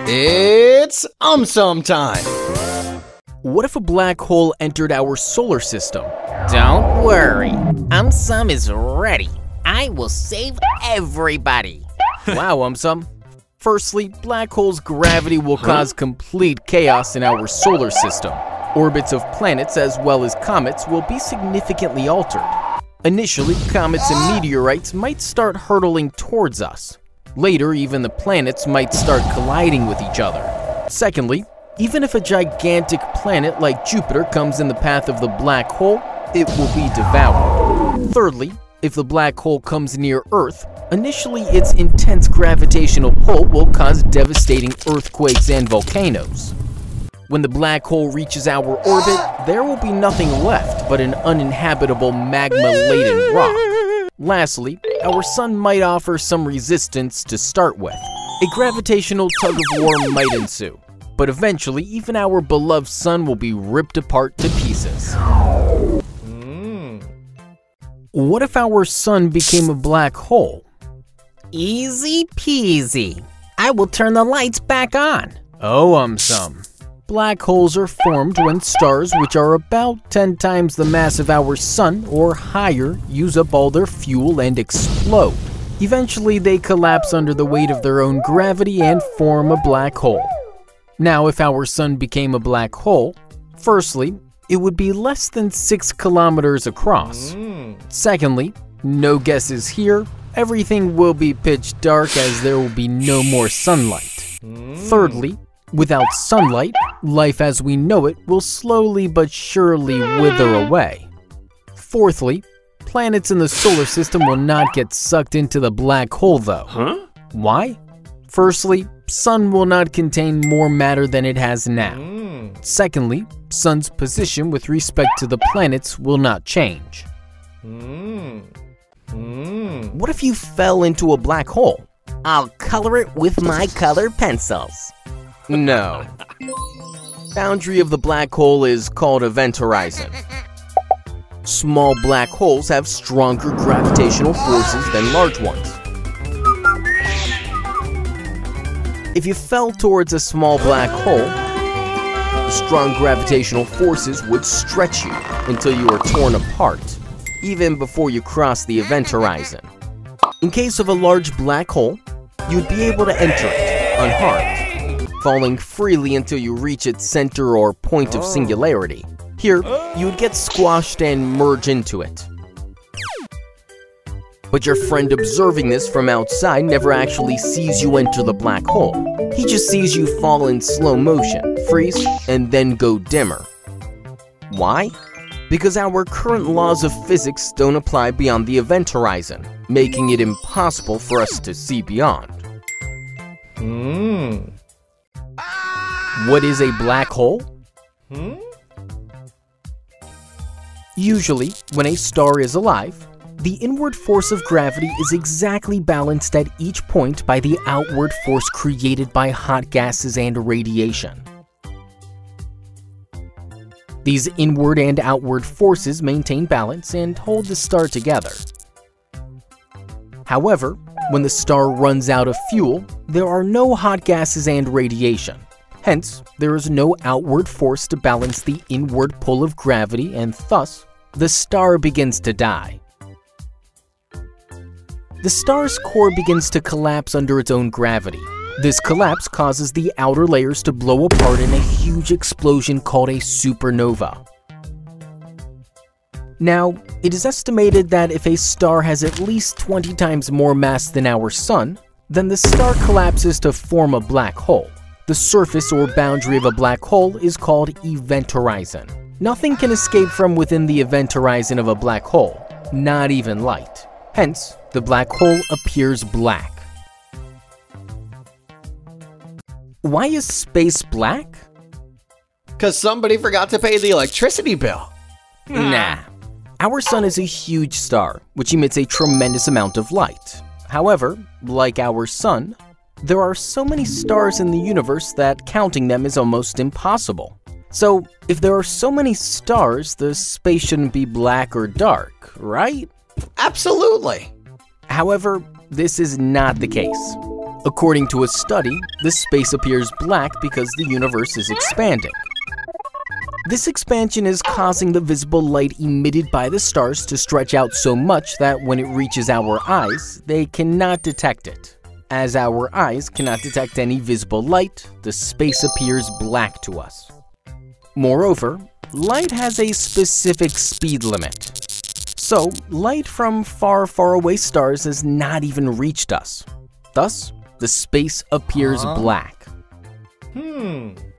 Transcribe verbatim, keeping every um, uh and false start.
It's AumSum time! What if a black hole entered our solar system? Don't worry, AumSum is ready. I will save everybody. Wow, AumSum. Firstly, black holes' gravity will huh? cause complete chaos in our solar system. Orbits of planets as well as comets will be significantly altered. Initially, comets and meteorites might start hurtling towards us. Later, even the planets might start colliding with each other. Secondly, even if a gigantic planet like Jupiter comes in the path of the black hole, it will be devoured. Thirdly, if the black hole comes near Earth, initially its intense gravitational pull will cause devastating earthquakes and volcanoes. When the black hole reaches our orbit, there will be nothing left but an uninhabitable magma-laden rock. Lastly, our sun might offer some resistance to start with. A gravitational tug-of-war might ensue, but eventually even our beloved sun will be ripped apart to pieces. Mm. What if our sun became a black hole? Easy peasy. I will turn the lights back on. Oh, AumSum. Black holes are formed when stars which are about ten times the mass of our sun or higher use up all their fuel and explode. Eventually they collapse under the weight of their own gravity and form a black hole. Now if our sun became a black hole, firstly, it would be less than six kilometers across. Mm. Secondly, no guesses here, everything will be pitch dark as there will be no more sunlight. Mm. Thirdly, without sunlight, life as we know it will slowly but surely wither away. Fourthly, planets in the solar system will not get sucked into the black hole though. Huh? Why? Firstly, sun will not contain more matter than it has now. Mm. Secondly, sun's position with respect to the planets will not change. Mm. Mm. What if you fell into a black hole? I'll color it with my colored pencils. No. Boundary of the black hole is called event horizon. Small black holes have stronger gravitational forces than large ones. If you fell towards a small black hole, the strong gravitational forces would stretch you until you are torn apart, even before you cross the event horizon. In case of a large black hole, you'd be able to enter it unharmed, falling freely until you reach its center or point of singularity. Here, you would get squashed and merge into it. But your friend observing this from outside never actually sees you enter the black hole. He just sees you fall in slow motion, freeze, and then go dimmer. Why? Because our current laws of physics don't apply beyond the event horizon, making it impossible for us to see beyond. Hmm. What is a black hole? Hmm? Usually, when a star is alive, the inward force of gravity is exactly balanced at each point by the outward force created by hot gases and radiation. These inward and outward forces maintain balance and hold the star together. However, when the star runs out of fuel, there are no hot gases and radiation. Hence, there is no outward force to balance the inward pull of gravity, and thus, the star begins to die. The star's core begins to collapse under its own gravity. This collapse causes the outer layers to blow apart in a huge explosion called a supernova. Now, it is estimated that if a star has at least twenty times more mass than our sun, then the star collapses to form a black hole. The surface or boundary of a black hole is called event horizon. Nothing can escape from within the event horizon of a black hole, not even light. Hence, the black hole appears black. Why is space black? Cause somebody forgot to pay the electricity bill. Nah. Our sun is a huge star, which emits a tremendous amount of light. However, like our sun, there are so many stars in the universe that counting them is almost impossible. So, if there are so many stars, the space shouldn't be black or dark, right? Absolutely. However, this is not the case. According to a study, this space appears black because the universe is expanding. This expansion is causing the visible light emitted by the stars to stretch out so much that when it reaches our eyes, they cannot detect it. As our eyes cannot detect any visible light, the space appears black to us. Moreover, light has a specific speed limit. So, light from far, far away stars has not even reached us. Thus, the space appears Uh-huh. black. Hmm.